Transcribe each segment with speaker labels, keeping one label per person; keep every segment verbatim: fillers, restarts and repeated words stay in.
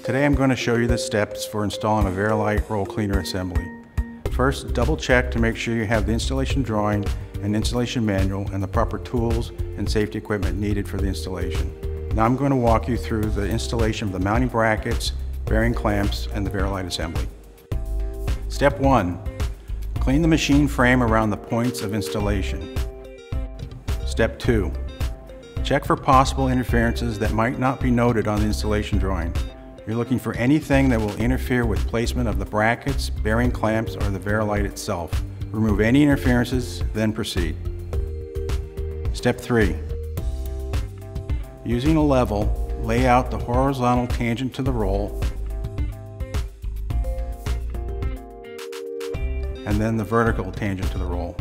Speaker 1: Today I'm going to show you the steps for installing a Vari-Lite roll cleaner assembly. First, double check to make sure you have the installation drawing and installation manual and the proper tools and safety equipment needed for the installation. Now I'm going to walk you through the installation of the mounting brackets, bearing clamps, and the Vari-Lite assembly. Step one. Clean the machine frame around the points of installation. Step two. Check for possible interferences that might not be noted on the installation drawing. You're looking for anything that will interfere with placement of the brackets, bearing clamps, or the Vari-Lite itself. Remove any interferences, then proceed. Step three. Using a level, lay out the horizontal tangent to the roll, and then the vertical tangent to the roll.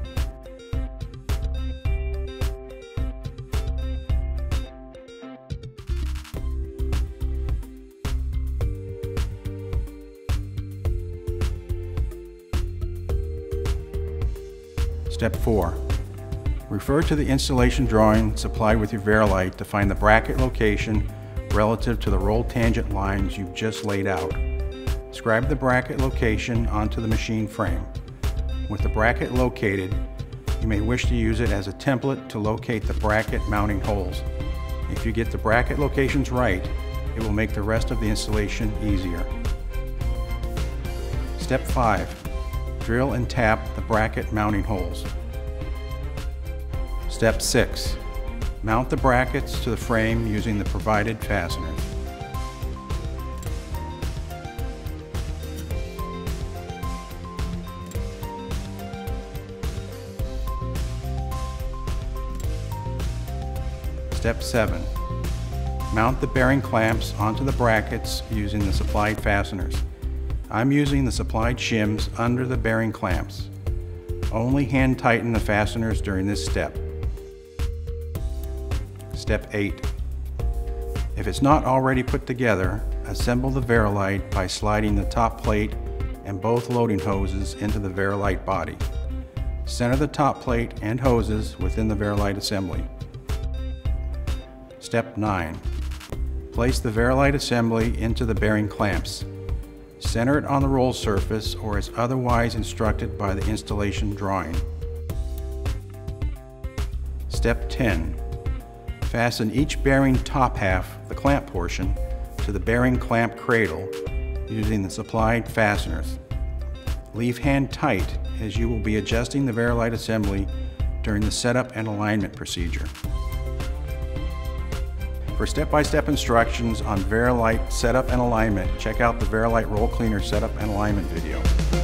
Speaker 1: Step four. Refer to the installation drawing supplied with your Vari-Lite to find the bracket location relative to the roll tangent lines you've just laid out. Scribe the bracket location onto the machine frame. With the bracket located, you may wish to use it as a template to locate the bracket mounting holes. If you get the bracket locations right, it will make the rest of the installation easier. Step five. Drill and tap the bracket mounting holes. Step six. Mount the brackets to the frame using the provided fasteners. Step seven. Mount the bearing clamps onto the brackets using the supplied fasteners. I'm using the supplied shims under the bearing clamps. Only hand tighten the fasteners during this step. Step eight. If it's not already put together, assemble the Vari-Lite by sliding the top plate and both loading hoses into the Vari-Lite body. Center the top plate and hoses within the Vari-Lite assembly. Step nine. Place the Vari-Lite assembly into the bearing clamps. Center it on the roll surface or as otherwise instructed by the installation drawing. Step ten. Fasten each bearing top half, the clamp portion, to the bearing clamp cradle using the supplied fasteners. Leave hand tight as you will be adjusting the Vari-Lite assembly during the setup and alignment procedure. For step-by-step instructions on Vari-Lite setup and alignment, check out the Vari-Lite roll cleaner setup and alignment video.